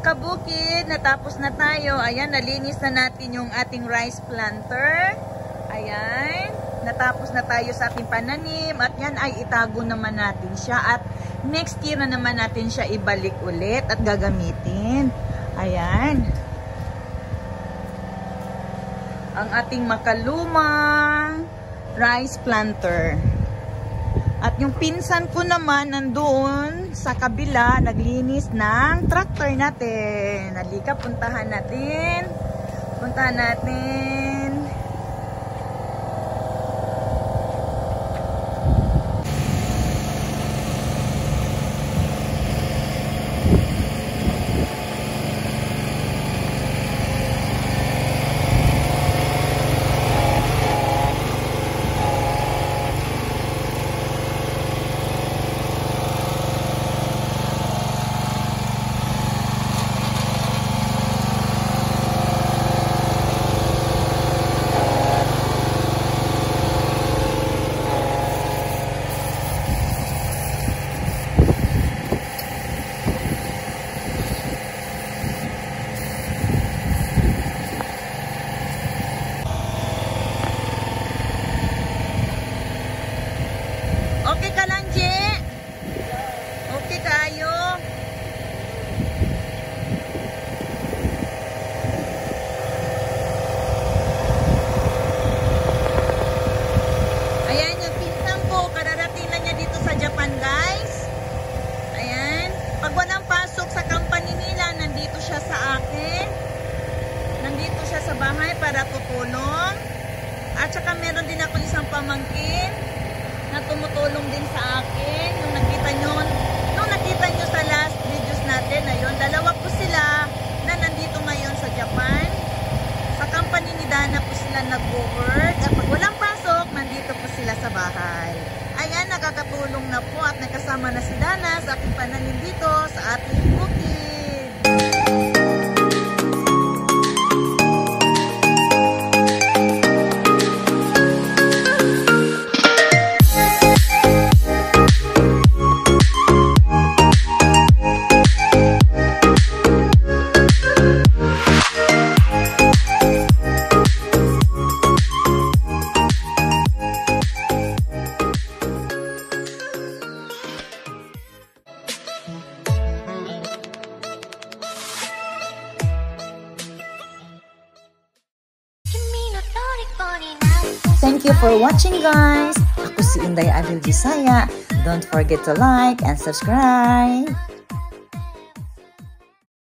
kabukid, natapos na tayo. Ayan, nalinis na natin yung ating rice planter. Ayan, natapos na tayo sa ating pananim. At yan ay itago naman natin siya. At next year na naman natin siya ibalik ulit at gagamitin. Ayan. Ang ating makalumang rice planter. At yung pinsan ko naman nandoon sa kabila, naglinis ng tractor natin. Halika, puntahan natin. Puntahan natin. Okay ka lang, Je? Okay kayo? Ayan, yung pinsan ko, kararating na niya dito sa Japan, guys. Ayan. Pag walang pasok sa company nila, nandito siya sa akin. Nandito siya sa bahay para tutulong. At saka meron din ako isang pamangkin na tumutulong din sa akin. Nung nakita nyo sa last videos natin, ayun, dalawa po sila na nandito ngayon sa Japan. Sa company ni Dana po sila nag-work. At pag walang pasok, nandito po sila sa bahay. Ayan, nakakatulong na po at nakasama na si Dana sa ating pananim dito sa ating bukid. Thank you for watching, guys. Ako si Inday Adel Bisaya. Don't forget to like and subscribe.